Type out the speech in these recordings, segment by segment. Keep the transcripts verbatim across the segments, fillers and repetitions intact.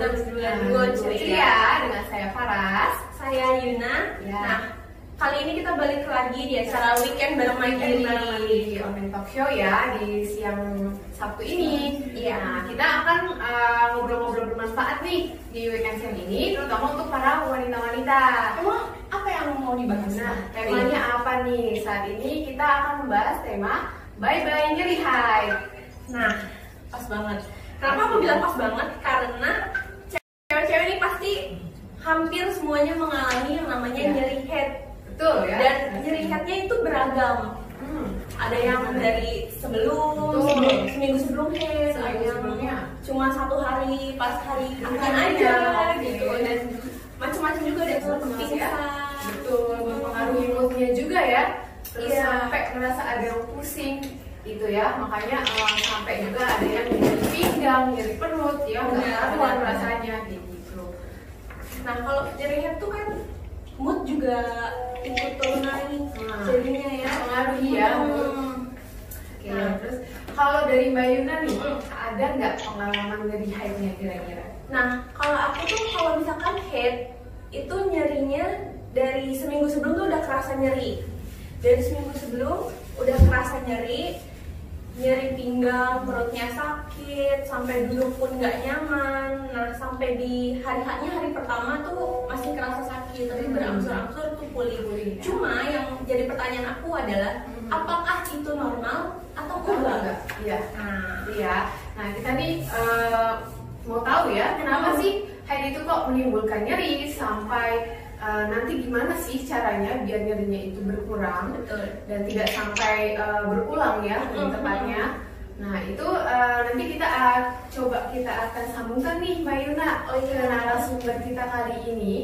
kita berdua duo ceria dengan saya Faras, saya Yuna. Ya. Nah, kali ini kita balik lagi di acara weekend bareng Mandiri di Online Talk Show ya di siang Sabtu ini. Iya. Nah, kita akan uh, ngobrol-ngobrol bermanfaat nih di weekend siang ini, terutama untuk para wanita-wanita. Emang apa yang mau dibahas? Nah, temanya apa nih? Saat ini kita akan membahas tema bye-bye nyeri haid. Nah, pas banget. Kenapa aku bilang pas banget? Karena cewek-cewek ini pasti hampir semuanya mengalami yang namanya ya. nyeri haid. Betul ya. Dan nyeri haidnya itu beragam. Hmm. Ada yang dari sebelum, sebelum seminggu sebelum haid, ada yang sebelumnya cuma satu hari pas hari akan aja gitu. Dan macam-macam juga ada yang pingsan. Betul, mempengaruhi moodnya juga ya. Terus iya. sampai merasa ada yang pusing gitu ya, makanya um, sampai juga ada yang nyeri pinggang, nyeri perut ya, nggak karuan rasanya gitu. Nah, kalau nyeri head tuh kan mood juga ikut turun naik, nah, jadinya ya pengaruhi ya. Hmm. Oke, nah, terus kalau dari Mbak Yuna nih, hmm. ada nggak pengalaman nyeri haidnya kira-kira? Nah, kalau aku tuh kalau misalkan head itu nyerinya dari seminggu sebelum tuh udah kerasa nyeri. Dari seminggu sebelum udah kerasa nyeri, nyeri pinggang, perutnya sakit, sampai duduk pun nggak nyaman. Nah, sampai di hari-harinya hari pertama tuh masih kerasa sakit, tapi berangsur-angsur tuh pulih. Cuma yang jadi pertanyaan aku adalah, hmm. apakah itu normal atau enggak? Iya. Nah, iya. Nah, kita nih uh, mau tahu ya, kenapa hmm. sih haid itu kok menimbulkan nyeri sampai Uh, nanti gimana sih caranya biar nyerinya itu berkurang. Betul. Dan tidak sampai uh, berulang ya lebih mm-hmm. tepatnya. Nah itu uh, nanti kita uh, coba kita akan sambungkan nih Mbak Yuna oh, iya. ke narasumber kita kali ini,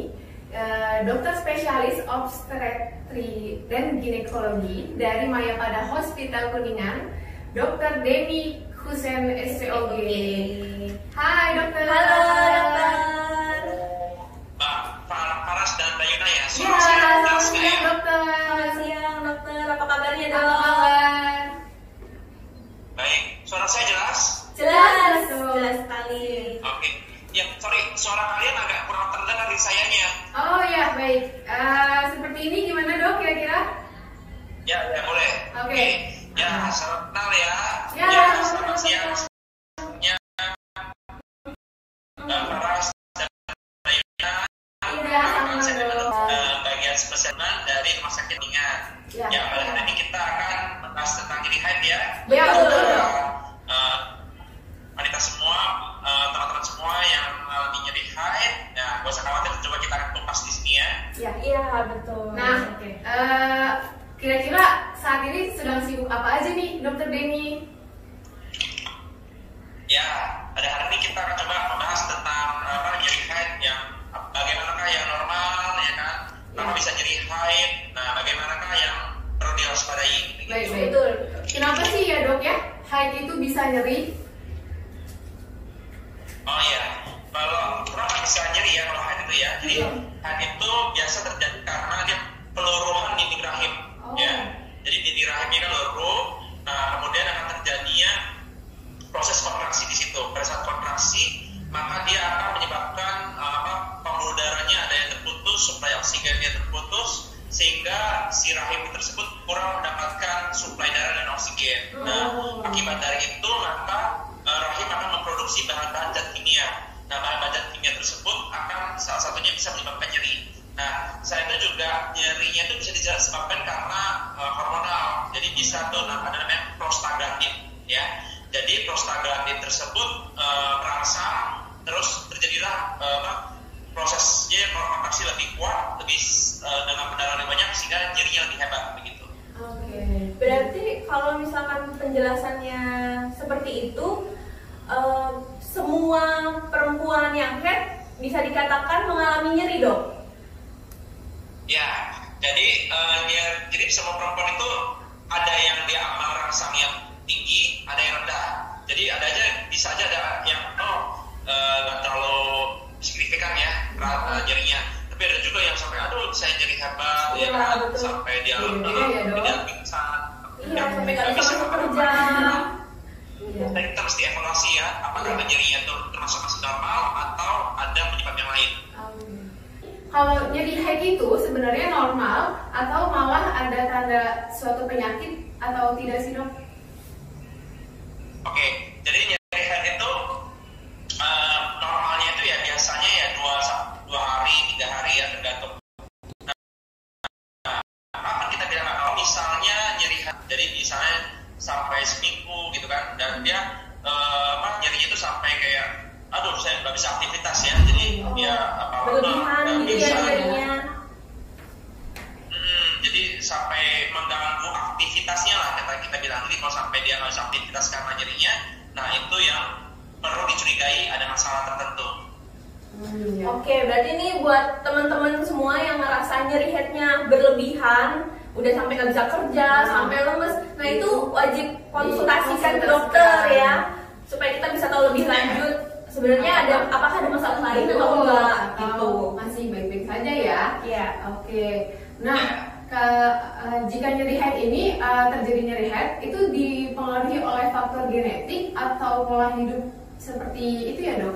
uh, dokter spesialis obstetri dan ginekologi dari Mayapada Hospital Kuningan, dokter Deni Husein S P O G. Hai dokter. Halo dokter. Faras dan Mbak Yuna ya. Iya, selamat siang dokter. Selamat siang dokter. Apa kabarnya dok? Apa kabar? Baik, suara saya jelas? Jelas, jelas sekali. Oke, ya sorry, suara kalian agak kurang terdengar dari sayanya. Oh ya baik. Uh, seperti ini gimana dok kira-kira? Ya, ya boleh. Oke. Okay. Ya, selamat kenal ya. Ya, ya selamat siang. Ya, uh, Faras. Ya, uh, bagian spesialis dari Rumah Sakit Kuningan. Ya, ya pada hari ini kita akan membahas tentang nyeri haid ya. Ya, betul. Uh, wanita semua, uh, teman-teman semua yang mengalami uh, nyeri haid, ya gak usah khawatir, coba kita akan kupas di sini ya. Ya, iya betul. Nah, okay. uh, kira-kira saat ini sedang sibuk apa aja nih, Dokter Deni? Ya, pada hari ini kita akan coba membahas tentang apa nyeri haid yang bagaimanakah yang normal ya kan, kenapa bisa nyeri haid, nah bagaimanakah yang perlu diwaspadai. Baik, baik. Betul. Kenapa sih ya dok ya haid itu bisa nyeri? Oh iya, kalau kenapa bisa nyeri ya kalau haid itu ya, jadi haid itu biasa terjadi karena dia peluruhan dinding rahim oh. ya, jadi dinding rahimnya kan luruh, nah kemudian akan terjadinya proses kontraksi di situ. Pada saat kontraksi maka dia akan menyebabkan uh, apa pembuluh darahnya ada yang terputus, suplai oksigennya terputus, sehingga si rahim tersebut kurang mendapatkan suplai darah dan oksigen. Nah, akibat dari itu maka uh, rahim akan memproduksi bahan-bahan zat kimia. Nah, bahan-bahan zat kimia tersebut akan salah satunya bisa menyebabkan nyeri. Nah, selain itu juga nyerinya itu bisa disebabkan karena uh, hormonal. Jadi bisa tuh ada namanya prostaglandin, ya. Jadi prostaglandin tersebut e, merangsang, terus terjadilah e, prosesnya kontraksi lebih kuat, lebih e, dengan pendarahan lebih banyak sehingga nyerinya lebih hebat begitu. Oke, okay. Berarti kalau misalkan penjelasannya seperti itu, e, semua perempuan yang haid bisa dikatakan mengalami nyeri dok? Ya, jadi e, ya, jadi semua perempuan itu ada yang dia merangsang yang tinggi, ada yang rendah. Jadi ada aja, bisa aja ada yang oh nggak uh, terlalu signifikan ya uh, nyerinya. Tapi ada juga yang sampai aduh saya nyeri hebat ya, ya kan, sampai dia tidak pingsan. Iya, sampai nggak bisa bekerja. Dan kita mesti evaluasi ya, apakah nyerinya itu termasuk masih normal atau tanda suatu penyakit atau tidak sih dok? Oke, jadi nyeri head itu uh, normalnya itu ya biasanya ya dua dua hari tiga hari ya tergantung. Nah, apa kita bilang kalau misalnya nyeri head, jadi misalnya sampai seminggu gitu kan, dan dia uh, apa nyerinya itu sampai kayak aduh saya nggak bisa aktivitas ya, jadi oh, ya apa berlebihan gitu ya nyerinya. Hmm, jadi sampai mengganggu aktivitasnya lah kita kita bilang. Jadi kalau sampai dia nggak bisa aktivitas karena nyerinya, nah itu yang perlu dicurigai ada masalah tertentu. Hmm, ya. Oke, berarti ini buat teman-teman semua yang ngerasa nyeri headnya berlebihan, udah sampai nggak bisa kerja, nah, sampai lemes, nah itu wajib konsultasikan ke dokter ya, supaya kita bisa tahu lebih lanjut sebenarnya ada apakah ada masalah lain atau enggak gitu. Masih baik-baik saja ya. Iya. Oke. Nah, ke, uh, jika nyeri head ini uh, terjadi nyeri head itu dipengaruhi oleh faktor genetik atau pola hidup seperti itu ya dok?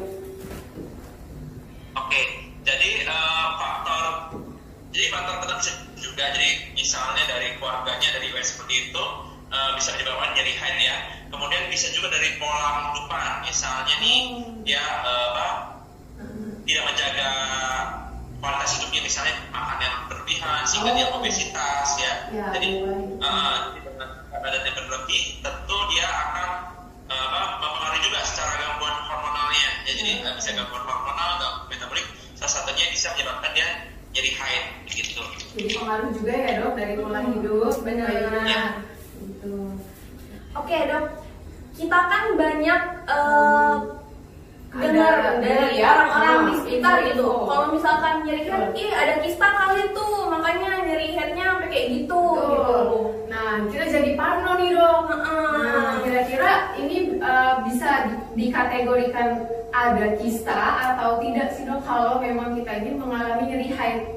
Oke, jadi uh, faktor jadi faktor tertentu juga, jadi misalnya dari keluarganya dari riwayat seperti itu uh, bisa menyebabkan nyeri head ya. Kemudian bisa juga dari pola kehidupan, misalnya nih dia uh, apa, tidak menjaga kualitas hidupnya, misalnya makan yang berlebihan sehingga oh. dia obesitas ya. ya Jadi uh, badan yang berlebih tentu dia akan uh, mempengaruhi juga secara gangguan hormonalnya. Ya, jadi uh, bisa gangguan hormonal, gangguan metabolik. Salah satunya bisa menyebabkan dia jadi haid gitu. Jadi pengaruh juga ya dok dari pola hidup, benar-benar. Ya. Gitu. Oke dok, kita kan banyak uh, dengar dari ya, orang-orang di sekitar gitu. Kalau misalkan nyeri head, ih ada kista kali tuh, makanya nyeri headnya sampai kayak gitu. gitu. Nah, kita jadi parno nih dok. Nah, kira-kira ini uh, bisa dikategorikan ada kista atau tidak sih dok kalau memang kita ini mengalami nyeri head?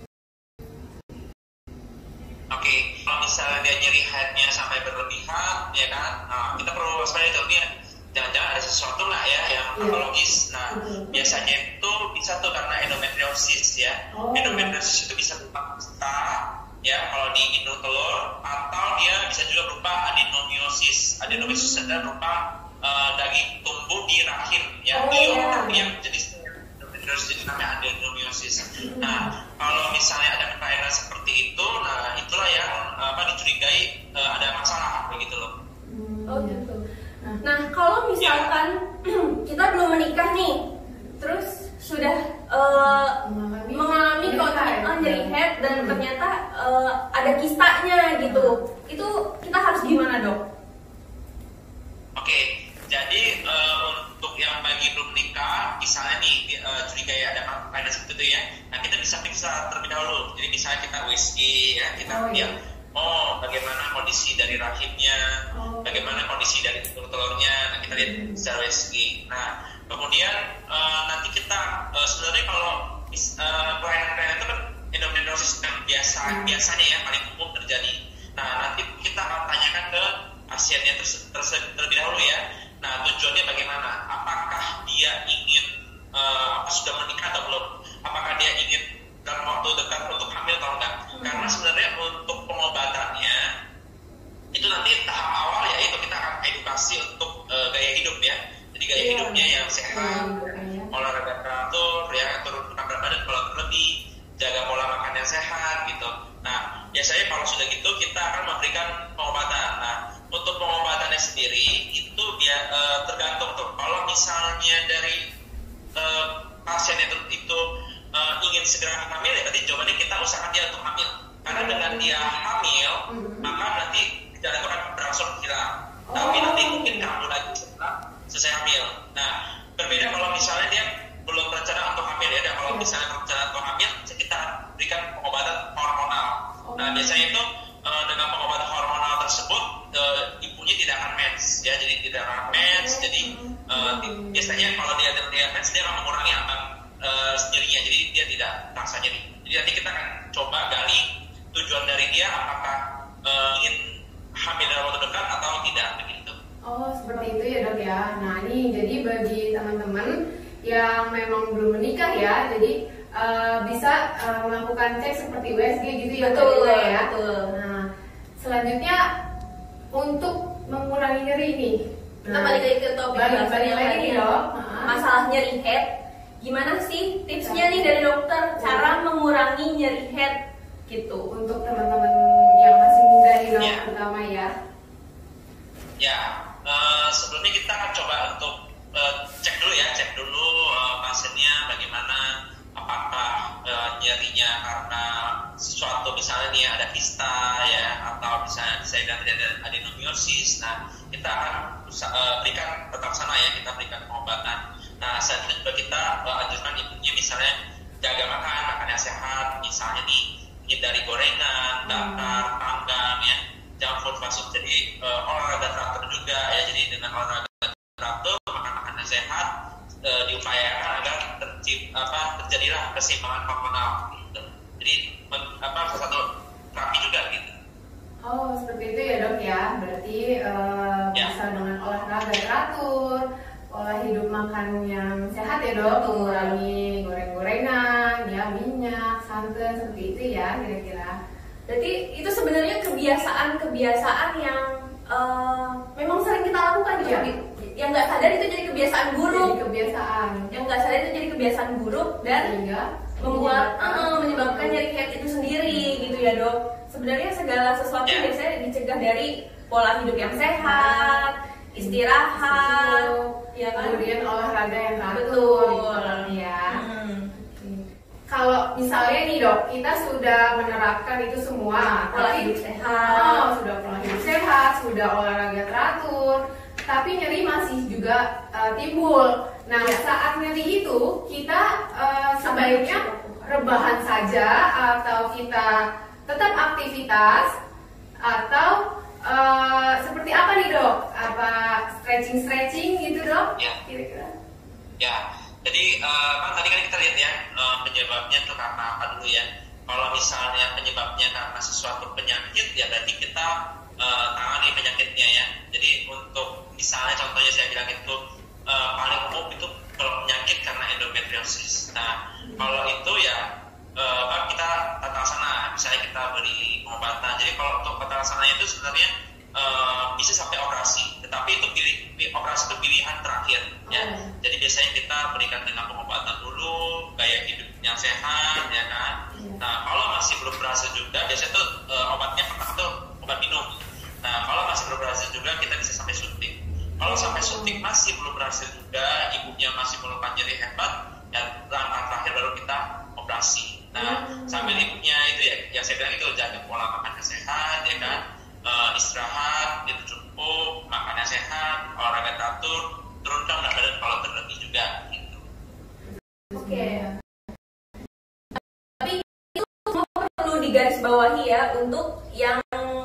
Oke, kalau misalnya dia nyeri headnya sampai berlebihan, ya kan, nah, kita perlu waspada itu ya. Jangan-jangan ada sesuatu nggak ya yang patologis. Nah, mm-hmm. biasanya itu bisa tuh karena endometriosis ya. Oh. Endometriosis itu bisa berupa kista ya kalau di induk telur, atau dia bisa juga berupa adenomyosis. Adenomyosis mm-hmm. adalah berupa uh, daging tumbuh di rahim ya, oh, beliau yeah. yang jenis endometriosis itu namanya adenomyosis. Mm-hmm. Nah, kalau misalnya ada kelainan seperti itu, nah itulah yang uh, apa dicurigai uh, ada masalah begitu loh. Oh gitu. Nah, kalau misalkan kita belum menikah nih, terus sudah uh, mengalami, mengalami kalau nyeri head dan hmm. ternyata uh, ada kistanya gitu, hmm. itu kita harus gimana dok? Oke, jadi uh, untuk yang bagi belum menikah, misalnya nih uh, curigai ada kelainan seperti itu ya, nah kita bisa periksa terlebih dahulu. Jadi misalnya kita U S G ya, kita oh, lihat. iya. Oh, bagaimana kondisi dari rahimnya, oh. bagaimana kondisi dari telur-telurnya, nah kita lihat hmm. secara U S G. Nah, kemudian uh, nanti kita uh, sebenarnya kalau uh, kelainan-kelainan itu kan endometriosis yang biasa, hmm. biasanya ya paling umum terjadi. Nah, nanti kita akan tanyakan ke pasiennya terse- terse- terlebih dahulu ya. Nah, tujuannya bagaimana? Apakah dia ingin uh, sudah menikah atau belum? Apakah dia ingin dalam waktu dekat untuk hamil atau enggak? Hmm. Karena sebenarnya untuk pengobatannya itu nanti tahap awal ya itu kita akan edukasi untuk uh, gaya hidup ya. Jadi gaya yeah. hidupnya yang sehat, yeah. olahraga teratur ya, turun berat badan kalau terlebih, jaga pola makan yang sehat gitu. Nah, biasanya kalau sudah gitu kita akan memberikan pengobatan. Nah, untuk pengobatannya sendiri itu dia uh, tergantung tuh. Kalau misalnya dari uh, pasien itu, itu uh, ingin segera hamil ya, berarti jawabannya kita usahakan dia untuk hamil. Karena dengan dia hamil, mm-hmm. maka nanti gejala itu akan berangsur hilang. Oh. Tapi nanti mungkin kamu lagi setelah selesai hamil. Nah, berbeda kalau misalnya dia belum berencana untuk hamil ya. Dan kalau misalnya berencana untuk hamil, kita berikan pengobatan hormonal. Oh. Nah, biasanya itu uh, dengan pengobatan hormonal tersebut, uh, ibunya tidak akan mens, ya. Jadi tidak akan mens. Oh. Jadi uh, biasanya kalau dia dia mens, dia akan mengurangi ambang uh, nyerinya. Jadi dia tidak terasa nyeri. Jadi nanti kita akan coba gali tujuan dari dia apakah uh, ingin hamil dalam waktu dekat atau tidak begitu. Oh seperti itu ya dok ya. Nah ini jadi bagi teman-teman yang memang belum menikah ya, jadi uh, bisa uh, melakukan cek seperti U S G gitu ya. Betul ya. Betul. Nah selanjutnya untuk mengurangi nyeri nih. Kita balik lagi ke topik balik, balik lagi nih dok. Masalah nyeri head. Gimana sih tipsnya nih dari dokter cara mengurangi nyeri head gitu untuk teman-teman yang masih muda nih dok, ya. Pertama ya. Ya, uh, sebelumnya kita akan coba untuk uh, cek dulu ya, cek dulu uh, pasiennya bagaimana, apakah uh, nyerinya karena sesuatu misalnya nih ada kista ya, atau misalnya saya bilang tadi ada adenomyosis. Nah, kita akan uh, berikan tetap sana ya, kita berikan pengobatan. Nah, selanjutnya juga kita uh, anjurkan ibunya misalnya jaga makan, makan yang sehat, misalnya nih hindari gorengan, bakar, panggang ya, junk food, fast food. Jadi uh, olahraga teratur juga ya, jadi dengan olahraga teratur, makan makanan sehat, uh, diupayakan agar tercip, apa, terjadilah keseimbangan hormonal gitu. Jadi men, apa satu terapi juga gitu. Oh, seperti itu ya dok ya. Berarti uh, ya. bisa dengan olahraga teratur, pola hidup makan yang sehat ya dok, mengurangi goreng-gorengan, ya minyak, santan, seperti itu ya kira-kira. Berarti itu sebenarnya kebiasaan-kebiasaan yang uh, memang sering kita lakukan ya. Yang nggak sadar itu jadi kebiasaan buruk. Jadi kebiasaan. Yang nggak sadar itu jadi kebiasaan buruk dan sehingga membuat uh, menyebabkan nyeri head itu sendiri gitu ya dok. Sebenarnya segala sesuatu biasanya dicegah dari pola hidup yang sehat, istirahat, ya kan? Kemudian olahraga yang teratur, ya. Hmm. Kalau misalnya nih dok, kita sudah menerapkan itu semua, pola tapi hidup sehat, oh, sudah pola hidup sehat, sudah olahraga teratur, tapi nyeri masih juga uh, timbul. Nah, ya. Saat nyeri itu kita uh, sebaiknya rebahan saja atau kita tetap aktivitas atau Uh, seperti apa nih dok? Apa stretching-stretching gitu dok? Ya. Kira-kira? Ya, jadi uh, kan tadi kan kita lihat ya uh, penyebabnya itu karena apa dulu ya. Kalau misalnya penyebabnya karena sesuatu penyakit, ya berarti kita uh, tangani penyakitnya ya. Jadi untuk misalnya contohnya saya bilang itu uh, paling umum itu kalau penyakit karena endometriosis. Nah, kalau itu ya Uh, kita tata laksana, misalnya kita beri pengobatan. Jadi kalau untuk tata laksana itu sebenarnya uh, bisa sampai operasi, tetapi itu pilih, operasi itu pilihan terakhir ya. Oh. Jadi biasanya kita berikan dengan pengobatan dulu, gaya hidup yang sehat ya kan. Yeah. Nah kalau masih belum berhasil juga, biasanya tuh uh, obatnya pertama tuh obat minum. Nah kalau masih belum berhasil juga, kita bisa sampai suntik. Kalau sampai suntik masih belum berhasil juga, ibunya masih melupakan nyeri hebat, dan langkah terakhir baru kita operasi. Nah, hmm. sambil ibunya itu ya, yang saya bilang itu jaga pola makan yang sehat, ya kan, uh, istirahat itu cukup, makan yang sehat, olahraga teratur, turunkan berat badan kalau terlebih juga. Gitu. Oke. Okay. Tapi itu semua perlu digarisbawahi ya untuk yang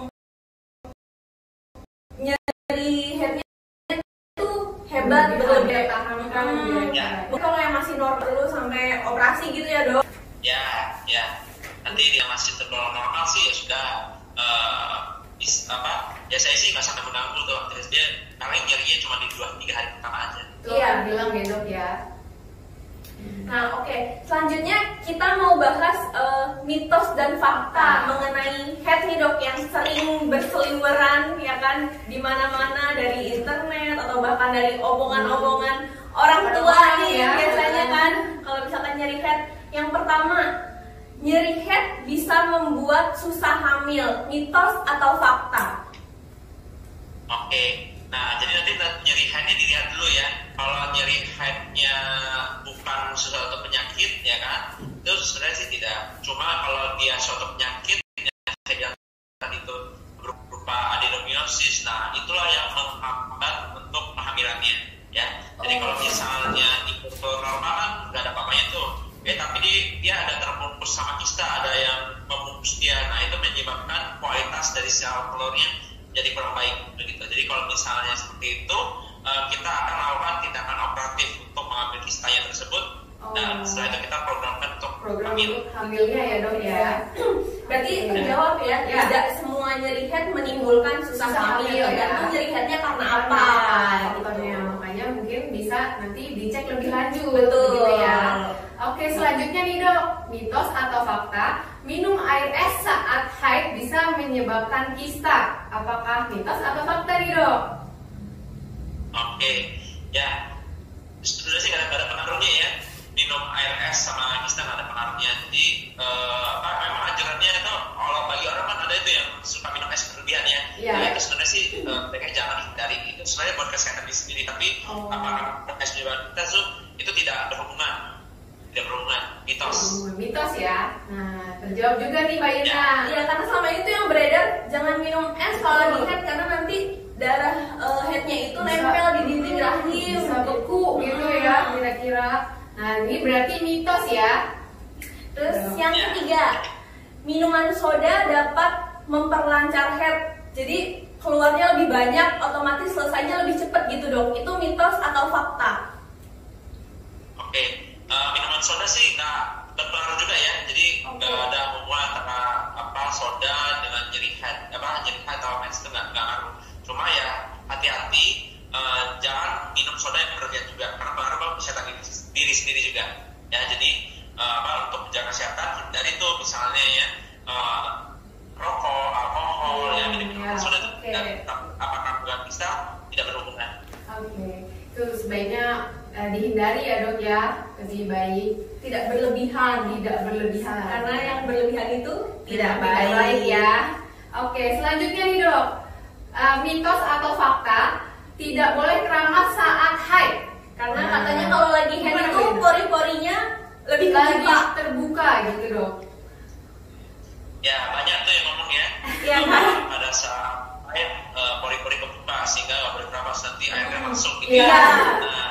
nyeri headnya itu hebat, berlebih tahan kan. Hmm. Ya. Kalau yang masih normal perlu sampai operasi gitu ya dok? Ya, ya. Nanti dia masih tergolong normal sih ya sudah uh, is, apa? Ya saya sih nggak sampai mengganggu tuh. Terus dia paling nyerinya cuma di dua tiga hari pertama aja. Iya, bilang ya dok ya. Nah, oke. Okay. Selanjutnya kita mau bahas uh, mitos dan fakta mengenai head nih dok yang sering berseliweran ya kan di mana-mana dari internet atau bahkan dari omongan-omongan orang tua nih ya, biasanya kan kalau misalkan nyeri head. Yang pertama, nyeri head bisa membuat susah hamil, mitos atau fakta? Oke, nah jadi nanti nyeri headnya dilihat dulu ya. Kalau nyeri headnya bukan suatu penyakit ya kan, itu sebenarnya sih tidak. Cuma kalau dia suatu penyakit, ya, saya bilang tadi itu berupa adenomyosis, nah itulah yang menghambat untuk kehamilannya ya. Jadi oh. kalau misalnya itu normal kan nggak ada apa-apanya tuh. Eh tapi dia, dia ada terbungkus sama kista, ada yang membungkus dia. Nah itu menyebabkan kualitas dari sel telurnya jadi kurang baik begitu. Jadi kalau misalnya seperti itu, uh, kita akan lakukan tindakan operatif untuk mengambil kistanya tersebut. Oh. Dan setelah itu kita programkan untuk program hamil. Hamilnya ya dok ya. Berarti terjawab ya, ya, tidak semua nyeri head menimbulkan susah, susah hamil. Tergantung ya. Nyeri headnya karena apa? Faktornya, makanya mungkin bisa nanti dicek lebih lanjut. Betul. Gitu ya. Oke Oke, selanjutnya nih dok, mitos atau fakta, minum air es saat haid bisa menyebabkan kista. Apakah mitos atau fakta nih dok? Oke, ya sebenarnya sih nggak ada pengaruhnya ya. Minum air es sama kista nggak ada pengaruhnya. Jadi eh, apa, memang anjurannya itu kalau bagi orang kan ada itu yang suka minum es berlebihan ya. Iya. Nah, itu sebenarnya sih eh, mereka jangan hindari. Itu sebenarnya buat kesehatan diri sendiri. Tapi Oh. apakah es menyebabkan kita tuh itu tidak berhubungan, tidak berhubungan, mitos. Hmm, mitos ya. Nah, terjawab juga nih Mbak Yuna. Iya, karena selama itu yang beredar jangan minum es kalau lagi head karena nanti darah eh, headnya itu Bisa- nempel di dinding rahim. Bisa beku gitu ya kira-kira. Nah, ini berarti mitos ya. Terus Iya. yang ketiga, minuman soda dapat memperlancar head. Jadi keluarnya lebih banyak, otomatis selesainya lebih cepat gitu dong. Itu mitos atau fakta? Oke, eh, minuman soda sih nggak berpengaruh juga ya. Jadi nggak Oke. ada hubungan antara apa soda dengan nyeri head, apa nyeri head atau mens itu nggak nggak ngaruh. Cuma ya hati-hati, eh, jangan minum soda yang berlebihan juga karena pengaruh ke kesehatan diri, diri sendiri juga. Ya, jadi eh, apa untuk menjaga kesehatan hindari tuh misalnya ya eh, rokok, alkohol, ya minum minuman Ya, soda itu oke. dan apakah bukan bisa tidak berhubungan. Oke, itu sebaiknya eh, dihindari ya dok ya, lebih baik Tidak berlebihan. tidak berlebihan. Karena yang berlebihan itu tidak baik ya. Oke, selanjutnya nih dok, Eh, mitos atau fakta tidak boleh keramas saat haid. Karena Nah, katanya kalau lagi head gimana, itu Bu? pori-porinya lebih lagi kebuka. terbuka gitu dok. Ya banyak tuh yang ngomong ya. Iya kan? Pada saat air eh, pori-pori kebuka sehingga nggak boleh keramas nanti airnya masuk gitu Iya. ya. Nah,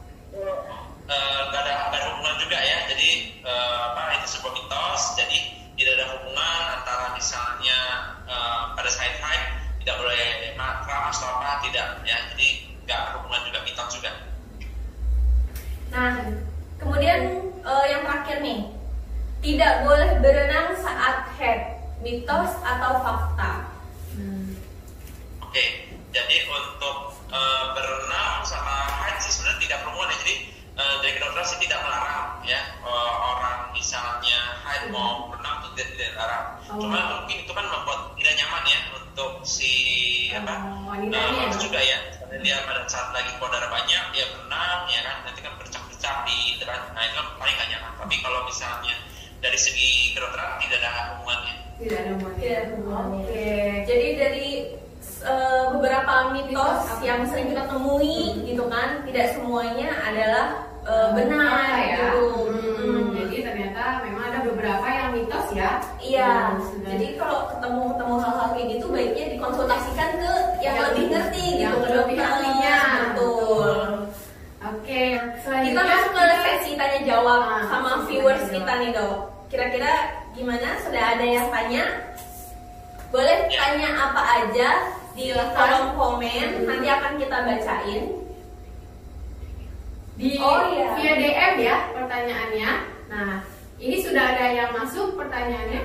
eh, nggak ada nggak ada hubungan juga ya. Jadi eh, apa itu sebuah mitos. Jadi tidak ada hubungan antara misalnya eh, pada saat haid tidak boleh keramas atau apa tidak ya. Jadi nggak ada hubungan juga, mitos juga. Nah, kemudian eh, yang terakhir nih, tidak boleh berenang saat head, mitos atau fakta? Hmm. Oke, jadi untuk eh, berenang sama haid sih sebenarnya tidak berhubungan ya. Jadi eh, dari kedokteran sih tidak melarang ya eh, orang misalnya haid mau berenang itu tidak tidak dilarang. Oh. Cuma mungkin itu kan membuat tidak nyaman ya untuk si apa Oh, eh, wanitanya harus ya. juga ya. Karena dia pada saat lagi keluar darah banyak dia berenang ya kan nanti kan bercak-bercak di depan. Nah itu kan paling nggak nyaman. Tapi kalau misalnya dari segi kedokteran tidak ada hubungannya. Tidak ada hubungannya. Tidak ada hubungannya. Oke. Jadi dari eh, beberapa mitos Mitos apa? yang sering kita temui gitu kan, tidak semuanya adalah eh, benar Fakta ya. gitu. Hmm, Hmm. Jadi ternyata memang ada beberapa yang mitos ya. Iya, Yang sudah- jadi kalau ketemu ketemu hal-hal kayak gitu baiknya dikonsultasikan ke yang Yang- lebih ngerti yang gitu, ke lebih dokter. ahlinya. Betul. Oke, Kita selanjutnya masuk ke sesi tanya jawab Nah, sama sesi viewers tanya kita jawab. nih dok. Kira-kira gimana? Sudah ada yang tanya? Boleh Ya. tanya apa aja di kolom komen, nanti akan kita bacain. di Oh, iya. via D M ya pertanyaannya. Nah, ini sudah ada yang masuk pertanyaannya.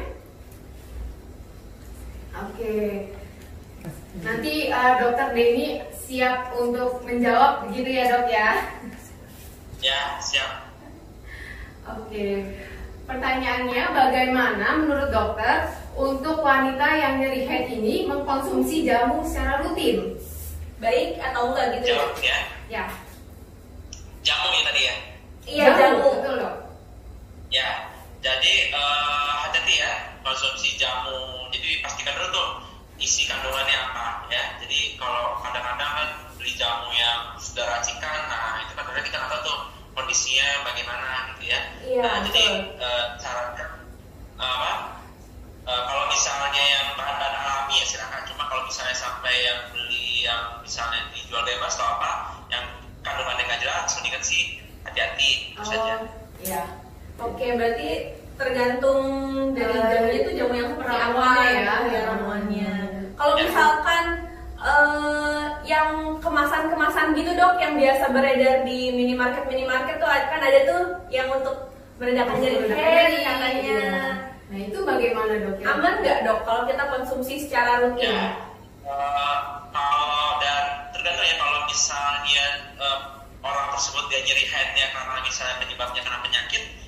Oke. Nanti eh, Dokter Denny siap untuk menjawab begitu ya dok ya. Ya siap. Oke. Pertanyaannya, bagaimana menurut dokter untuk wanita yang nyeri head ini mengkonsumsi jamu secara rutin? Baik atau enggak gitu ya? Jawab ya. Ya. Jamu ya tadi ya. Iya, jamu. Betul dok. Ya, jadi eh, hati-hati ya konsumsi jamu. Jadi pastikan dulu tuh isi kandungannya apa ya. Jadi kalau kadang-kadang kan beli jamu yang sudah racikan, nah itu kan kadang kita nggak tahu tuh kondisinya bagaimana gitu ya. Iya, Nah, jadi betul. eh, cara eh, apa? Eh, kalau misalnya yang bahan-bahan alami ya silakan. Cuma kalau misalnya sampai yang beli yang misalnya dijual bebas atau apa, yang kandungannya nggak jelas, mendingan sih hati-hati itu saja. Iya. Oke, berarti tergantung dari Eh, jamunya itu jamu yang seperti apa ramuannya ya. ya, ya ramuannya. Kalau Ya. misalkan eh, yang kemasan-kemasan gitu dok, yang biasa beredar di minimarket minimarket tuh kan ada tuh yang untuk meredakan nyeri Meredakan head nyeri, katanya. iya. Nah itu bagaimana dok? ya? Aman nggak dok kalau kita konsumsi secara rutin? Ya, eh, kalau dan tergantung ya kalau misalnya eh, orang tersebut dia nyeri headnya karena misalnya penyebabnya karena penyakit,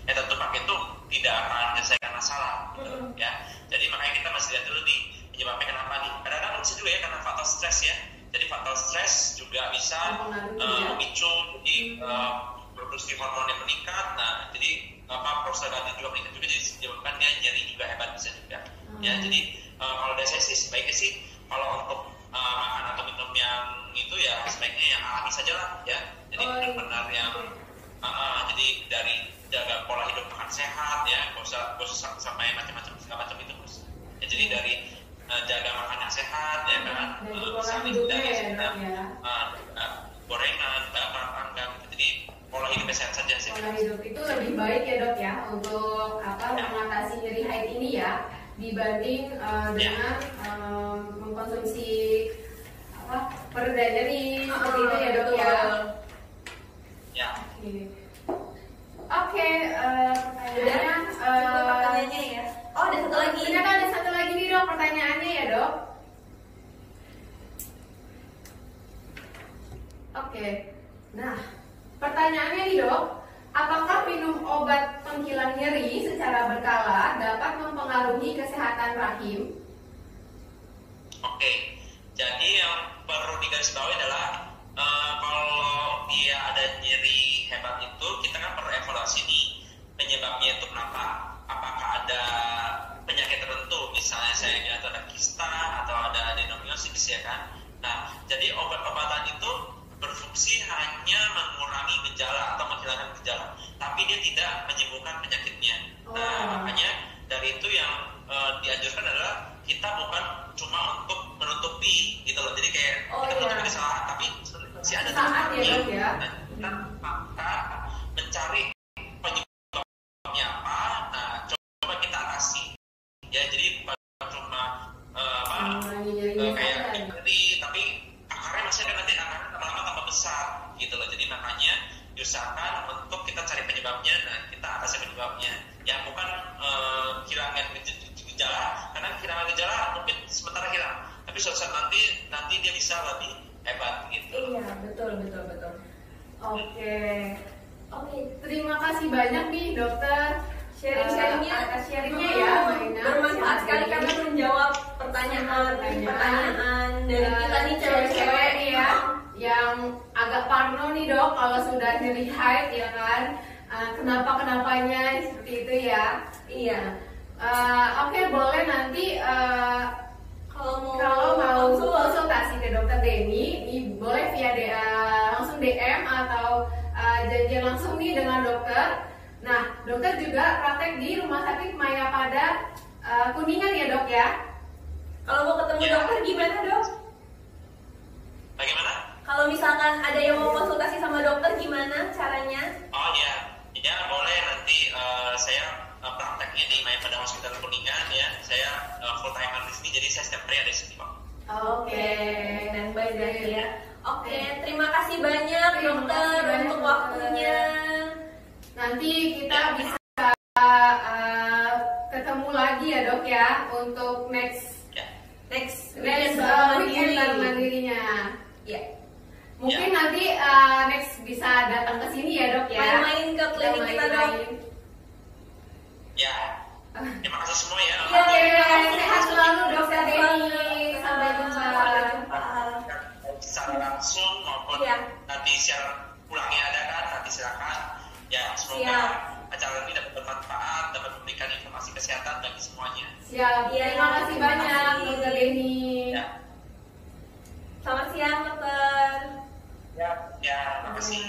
ya tentu pakai itu tidak akan menyelesaikan masalah gitu, Mm-hmm. ya. Jadi makanya kita masih lihat dulu nih penyebabnya kenapa nih. Kadang-kadang bisa juga ya karena faktor stres ya. Jadi faktor stres juga bisa uh, memicu jadi uh, produksi hormon yang meningkat. Nah, jadi apa prostaglandin juga meningkat juga, jadi menyebabkan dia nyeri juga hebat bisa juga. Hmm. Ya, jadi uh, kalau dari saya sih sebaiknya sih kalau untuk uh, makan atau minum yang itu ya sebaiknya yang alami saja lah ya. Jadi oh, benar-benar yang uh, uh, jadi dari jaga pola hidup makan sehat ya, nggak usah nggak usah sampai macam-macam segala macam itu terus. Ya, jadi dari uh, jaga makan yang sehat ya kan, uh, misalnya dari ya, ya. Uh, uh, gorengan, bakar, panggang, jadi pola hidup sehat saja sih. Pola hidup itu lebih baik ya dok ya untuk apa ya. mengatasi nyeri haid ini ya dibanding uh, dengan ya. um, mengkonsumsi apa pereda nyeri ah, seperti itu ya dok ya. Ya. Oke, okay, uh, pertanyaannya. Uh, pertanyaannya ya. Oh ada satu lagi. Ternyata ada satu lagi nih dok pertanyaannya ya dok. Oke, okay. Nah. Pertanyaannya nih dok, apakah minum obat penghilang nyeri secara berkala dapat mempengaruhi kesehatan rahim? Oke, jadi yang perlu digarisbawahi adalah uh, kalau dia ada nyeri hebat itu, kita kan perlu evaluasi nih penyebabnya itu kenapa? Apakah ada penyakit tertentu, misalnya saya atau ada kista atau ada adenomyosis ya kan? Nah, jadi obat-obatan itu berfungsi hanya mengurangi gejala atau menghilangkan gejala, tapi dia tidak menyembuhkan penyakitnya. Oh. Nah, makanya dari itu yang uh, dianjurkan adalah kita bukan cuma untuk menutupi gitu loh. Jadi kayak oh, kita menutupi iya. kesalahan, tapi masih ada tempatnya. Ya, nah, kita maka mencari penyebabnya apa. Nah, coba kita atasi. Ya, jadi bukan cuma uh, apa uh, kayak nyeri, tapi akarnya masih ada, nanti akarnya lama-lama tambah besar gitu loh. Jadi makanya diusahakan untuk kita cari penyebabnya, nah kita atasi penyebabnya ya, bukan uh, hilangkan gejala, karena hilangkan gejala mungkin sementara hilang, tapi suatu saat nanti nanti dia bisa lebih hebat gitu. Iya betul betul betul. Oke okay. Oke okay. Terima kasih banyak nih dokter sharing-sharingnya, uh, sharingnya ya, bermanfaat sekali karena menjawab pertanyaan pertanyaan dari kita nih cewek-cewek nih ya, yang agak parno nih dok kalau sudah nyeri haid ya kan, uh, kenapa kenapanya seperti itu ya. Iya. Uh, Oke okay, boleh nanti uh, kalau mau kalau mau konsultasi ke dokter Denny, nih boleh via D, uh, langsung D M atau uh, janjian langsung nih dengan dokter. Nah, dokter juga praktek di Rumah Sakit Mayapada uh, Kuningan ya dok ya. Kalau mau ketemu ya. dokter gimana dok? Bagaimana? Kalau misalkan ada yang mau konsultasi sama dokter gimana caranya? Oh ya, ya boleh nanti uh, saya uh, prakteknya di Mayapada Hospital Kuningan ya. Saya uh, full timer di sini, jadi saya setiap hari ada di sini kok. Oke, okay. Dan baik ya. Oke, okay. Terima kasih banyak terima dokter kasih banyak, untuk waktunya. Nanti kita bisa uh, ketemu lagi ya dok ya untuk next ya. next next uh, weekend Bank Mandirinya. Ya. Mungkin ya. nanti uh, next bisa datang ke sini ya dok ya. Main-main ke klinik main kita dok. Ya. Terima kasih semua ya. Oke, okay. Sehat selalu dokter Denny. Sampai jumpa. Sampai jumpa. Secara langsung maupun ya. Nanti secara pulangnya ada kan, nanti silakan. Ya, semoga Siap. acara ini dapat bermanfaat, dapat memberikan informasi kesehatan bagi semuanya. Siap. Ya, terima kasih banyak dokter Denny. Ya. Selamat siang dokter. Ya, ya, terima kasih.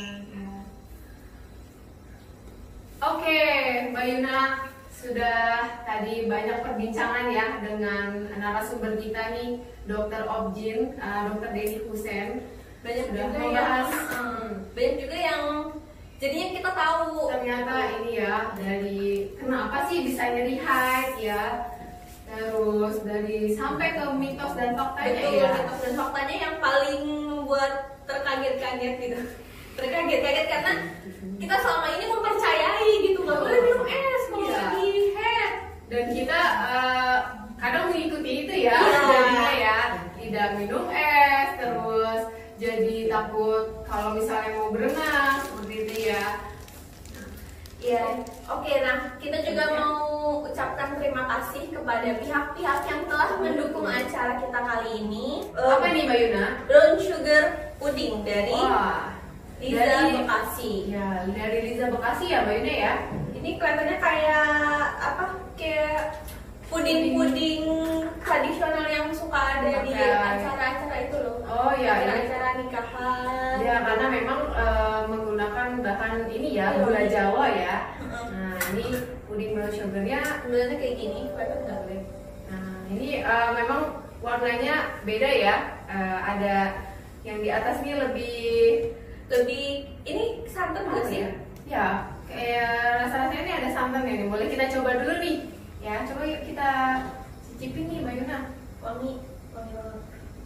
Oke, Mbak Yuna, sudah tadi banyak perbincangan ya dengan narasumber kita nih, dokter Objin, uh, dokter Denny Husein. Banyak sudah juga membahas, yang, hmm, banyak juga yang jadinya kita tahu ternyata ini ya dari kenapa sih bisa nyeri haid ya, terus dari sampai ke mitos dan faktanya. Betul, ya mitos dan faktanya yang paling membuat terkaget-kaget gitu, terkaget-kaget karena kita selama ini mempercayai gitu, nggak boleh minum es kalau ya. lagi haid, dan kita uh, kadang mengikuti itu ya, ya. jadinya ya tidak minum es, terus jadi takut kalau misalnya mau berenang seperti itu ya. Iya, oke. Nah, kita juga mau ucapkan terima kasih kepada pihak-pihak yang telah mendukung acara kita kali ini. Apa nih Mbak Yuna? Brown Sugar Pudding dari Wah, Liza dari- Bekasi. Ya, dari Liza Bekasi ya Mbak Yuna ya. Ini kelihatannya kayak apa? Kayak puding-puding tradisional yang suka ada di Pakai- acara-acara itu loh. Oh iya, ini Acara-acara nikahan. ya karena memang eh, menggunakan bahan ini ya, Iya, gula iya. Jawa ya. Heeh. Nah, ini puding brown sugarnya. Sebenarnya kayak gini, kelihatan nggak boleh? Nah, ini eh, memang warnanya beda ya. Eh, ada yang di atas ini lebih Lebih ini santan nggak apa sih? ya? Ya, kayak rasa-rasanya ini ada santannya nih. Boleh kita coba dulu nih. Ya, coba yuk kita cicipin nih Mbak Yuna. Wangi, wangi banget.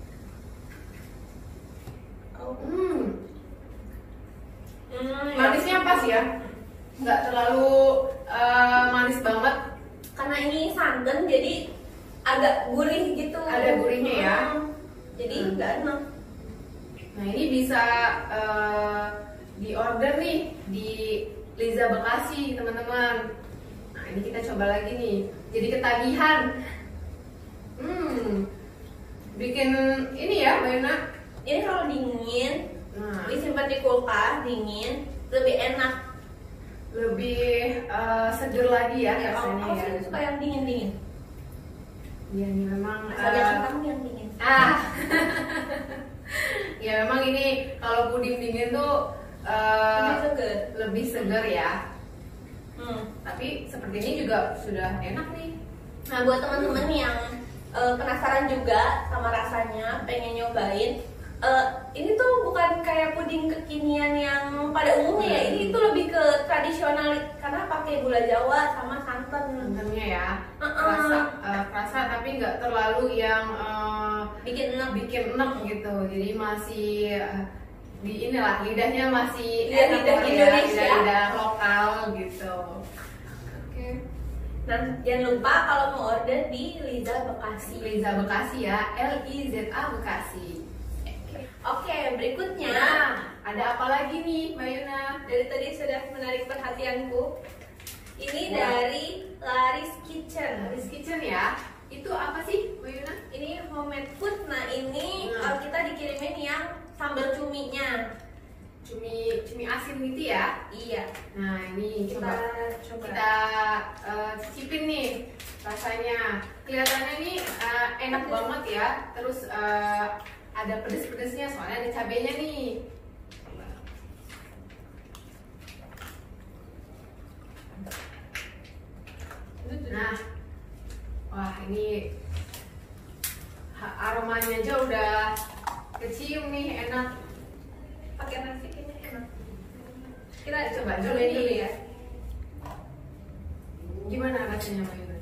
Oh. Hmm, Hmm, manisnya pas ya. Nggak terlalu eh, manis banget. Karena ini santan jadi agak gurih gitu. Ada gurihnya ya. Hmm. Jadi Hmm. nggak enak. Nah, ini bisa eh, di order nih di Liza Bekasi teman-teman. Nah, ini kita coba lagi nih. Jadi ketagihan. Hmm, bikin ini ya Mbak Yuna. Ini kalau dingin, Nah, disimpan di kulkas dingin, lebih enak. lebih eh, seger lagi ya Ya, rasanya aku ya. sih suka yang dingin-dingin. Iya, ini memang Asal eh, jangan kamu yang dingin. ah. Ya memang ini kalau puding dingin tuh eh, Lebih seger. lebih seger ya. Hmm. Tapi seperti ini juga sudah enak nih. Nah, buat teman-teman yang eh, penasaran juga sama rasanya, pengen nyobain, eh, ini tuh bukan kayak puding kekinian yang pada umumnya ya. Ini tuh lebih ke tradisional karena pakai gula Jawa sama santan. Santannya ya, Uh-uh. rasa eh, rasa tapi nggak terlalu yang eh, Bikin enak. bikin enak gitu. Jadi masih eh, di inilah lidahnya masih Lidah-lidah enak lah ya, Indonesia. lidah-lidah lokal gitu. Oke. Nah, jangan lupa kalau mau order di Liza Bekasi. Liza Bekasi ya, L I Z A Bekasi. Oke, berikutnya Nah, ada apa lagi nih Mbak Yuna? dari tadi sudah menarik perhatianku. Ini Wah. dari Laris Kitchen. Laris Kitchen ya. Itu apa sih Mbak Yuna? Ini homemade food. Nah, ini Nah. kalau kita dikirimin yang sambal cuminya. Cumi cumi asin gitu ya. Iya. Nah, ini Kita coba coba. kita eh, cicipin nih rasanya. Kelihatannya ini eh, enak Pedes. banget ya. Terus eh, ada pedes-pedesnya soalnya ada cabenya nih. Nah, wah ini ha- aromanya aja udah kecium nih, enak. Pakai nasi kayaknya enak. Kita Coba coba dulu dulu nih. ya. Gimana rasanya Mbak Yuna?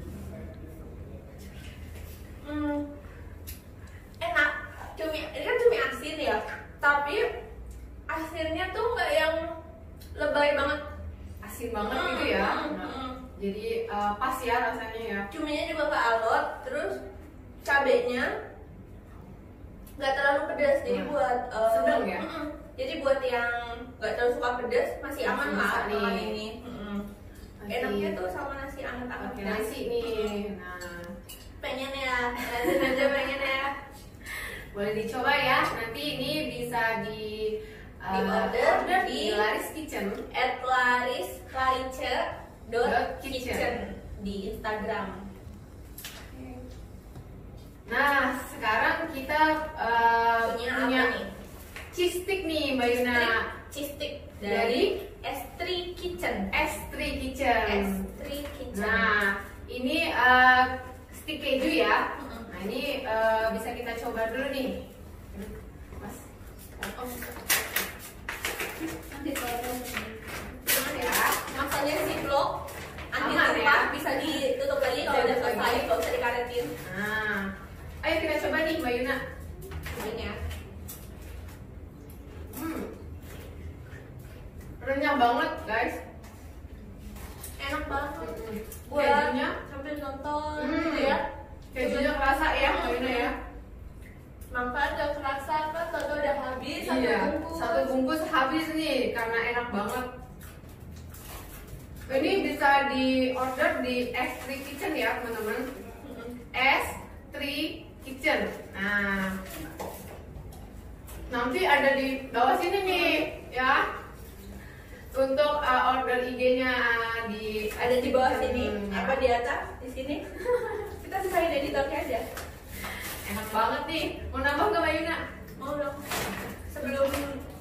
Hmm, enak. Cumi ini kan cumi asin ya, tapi asinnya tuh nggak yang lebay banget. Asin banget gitu ya. Hmm, Nah, hmm. jadi eh, pas ya rasanya ya. Cuminya juga nggak alot, terus cabenya nggak terlalu pedas, jadi Nah, buat eh, sedang ya? mm-mm. Jadi buat yang nggak terlalu suka pedas masih Masih aman bisa lah nih. makan ini. Mm-mm. Nasi. Enaknya tuh sama nasi anget-anget. Pakai nasi nih. Nah, Pengen ya, lanjut aja pengen ya. boleh dicoba ya. Nanti ini bisa di eh, Di order di di- Laris Kitchen. At laris larice dot Dot kitchen. kitchen di Instagram. Nah, sekarang kita eh, Punya punya apa nih? cheese stick nih Mbak Yuna. Cheese stick Dari dari S three Kitchen. S three Kitchen. S three Kitchen. Nah, ini eh, stick keju ya. Mm-mm. Nah, ini eh, bisa kita coba dulu nih. Mas. Oh. Nanti kalau Gimana ya? masanya ziplock anti Aman tumpah ya? bisa ditutup lagi kalau udah Ditutup selesai, lagi. nggak usah dikaretin. Nah, ayo kita coba nih Mbak Yuna. Ini ya. Hmm. Renyah banget guys. Enak banget. Hmm. Buat Kejunya, sambil nonton Hmm. gitu ya. kejunya kerasa ya Mbak Yuna ya. Manfaat gak kerasa kan kalau udah habis satu Iya, bungkus. satu bungkus habis nih karena enak banget. Ini bisa di order di S tiga Kitchen ya teman-teman. S tiga Kitchen. Nah, nanti ada di bawah sini nih ya. Untuk uh, order I G-nya di Ada di bawah sini, Hmm, apa di atas, di sini. Kita sesuai editornya aja. Enak banget nih. Mau nambah nggak Mbak Yuna? Mau dong. Sebelum